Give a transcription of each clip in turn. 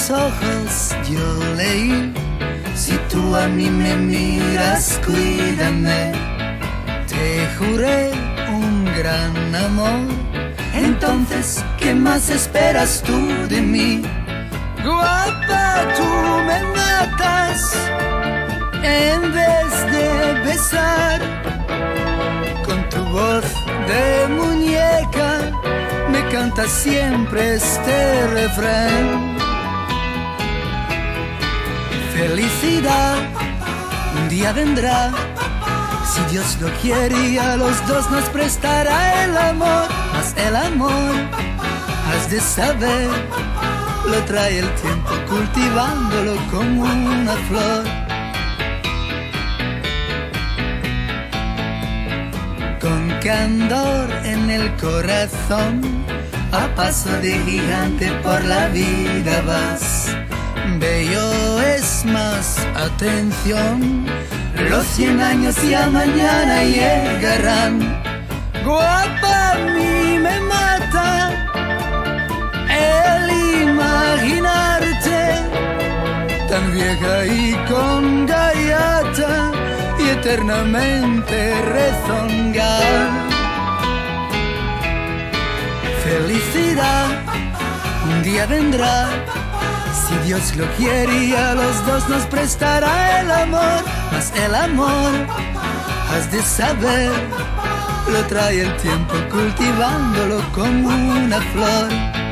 tus ojos yo leí, si tú a mí me miras, cuídame. Te juré un gran amor, entonces, ¿qué más esperas tú de mí? Guapa, tú me matas, en vez de besar, con tu voz de muñeca me cantas siempre este refrán. Felicidad, un día vendrá, si Dios lo quiere y a los dos nos prestará el amor. Mas el amor, has de saber, lo trae el tiempo cultivándolo como una flor. Con candor en el corazón, a paso de gigante por la vida vas. Bello es más, atención, los 100 años ya mañana llegarán. Guapa, a mí me mata el imaginarte tan vieja y con gaiata y eternamente rezongar. Felicidad, un día vendrá, si Dios lo quiere y a los dos nos prestará el amor. Mas el amor, has de saber, lo trae el tiempo cultivándolo como una flor.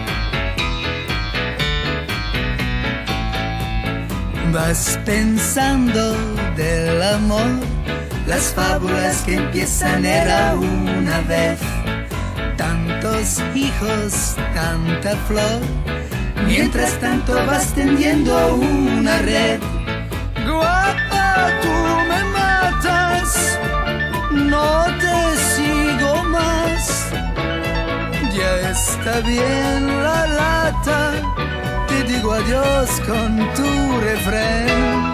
Vas pensando del amor, las fábulas que empiezan era una vez. Tantos hijos, tanta flor, mientras tanto vas tendiendo una red. Guapa, tú me matas, no te sigo más. Ya está bien la lata, te digo adiós con tu refrán.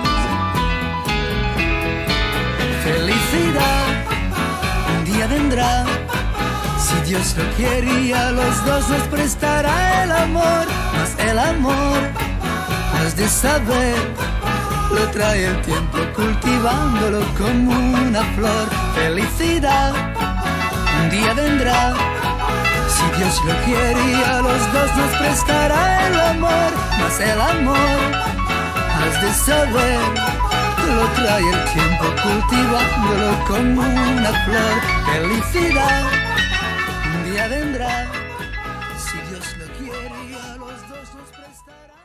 Felicidad, un día vendrá, si Dios lo quiere y a los dos nos prestará el amor. Mas el amor, has de saber, lo trae el tiempo cultivándolo como una flor. Felicidad, un día vendrá, si Dios lo quiere y a los dos nos prestará el amor. Mas el amor, has de saber, lo trae el tiempo cultivándolo como una flor. Felicidad, un día vendrá, si Dios lo quiere y a los dos nos prestará.